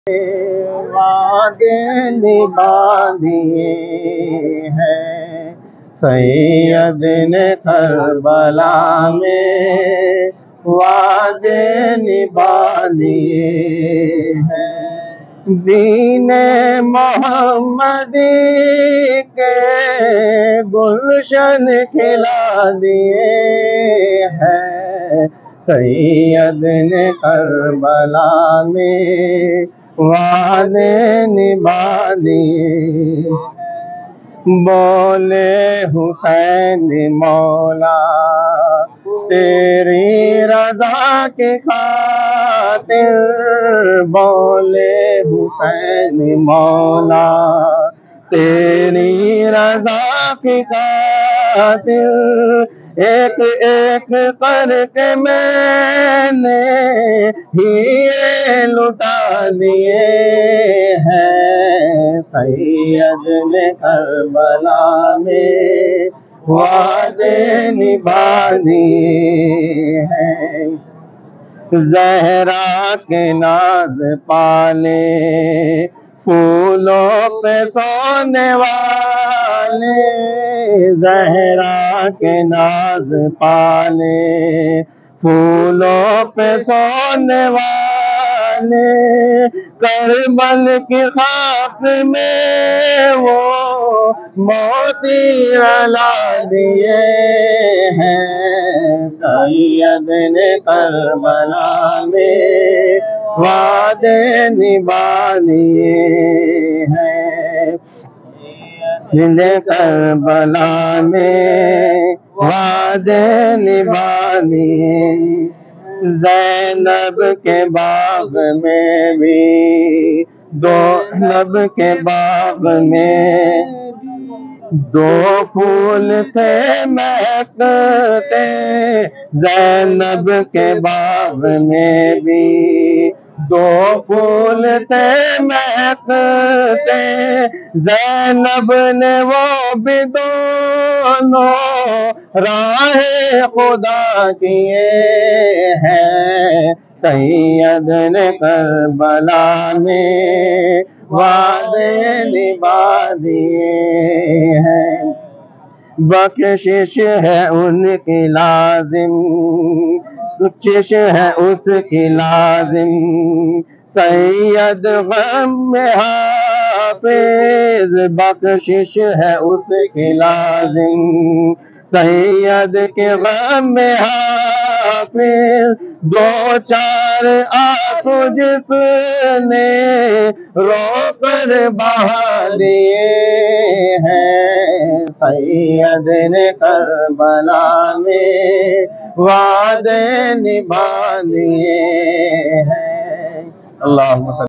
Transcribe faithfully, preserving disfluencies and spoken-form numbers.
وعدے نبھا دیے ہیں، سید نے کربلا میں وعدے نبھا دیے ہیں، دین محمدی کے گلشن کھلا دیے ہیں، سید نے کربلا میں وعدے نبھا دیے۔ بولے حسین مولا تیری رضا کی خاطر، بولے حسین مولا تیری رضا کی خاطر، ایک ایک کر کے میں نے ہیرے لٹا دیے ہیں، سید نے کربلا میں وعدے نبھا دیے ہیں، زہرا کے ناز پالے پھولوں پہ سونے والے، زہرا کے ناز پالے پھولوں پہ سونے والے، کربل کی خاک میں وہ موتی رلا دیے ہیں، سید نے کربلا میں وعدے نبھا دیے ہیں، دل کربلا میں وعدے نبھا دیے، زینب کے باغ میں بھی دو لب کے باغ میں دو پھول تھے مہکتے، زینب کے باغ میں بھی دو پھول تھے مہکتے، زینب نے وہ بھی دونوں راہ خدا کیے ہیں، سید نے کربلا میں وعدے نبھا دیے ہیں، بخشش ہے ان کی لازم، بخشش ہے اس کی لازم، سید غم میں حافظ، بخشش ہے اس کی لازم، سید کے غم میں حافظ، دو چار آنسو جس نے رو کر بہا دیے ہیں، سید نے کربلا میں وعدے نبھا دیے ہیں۔ اللہم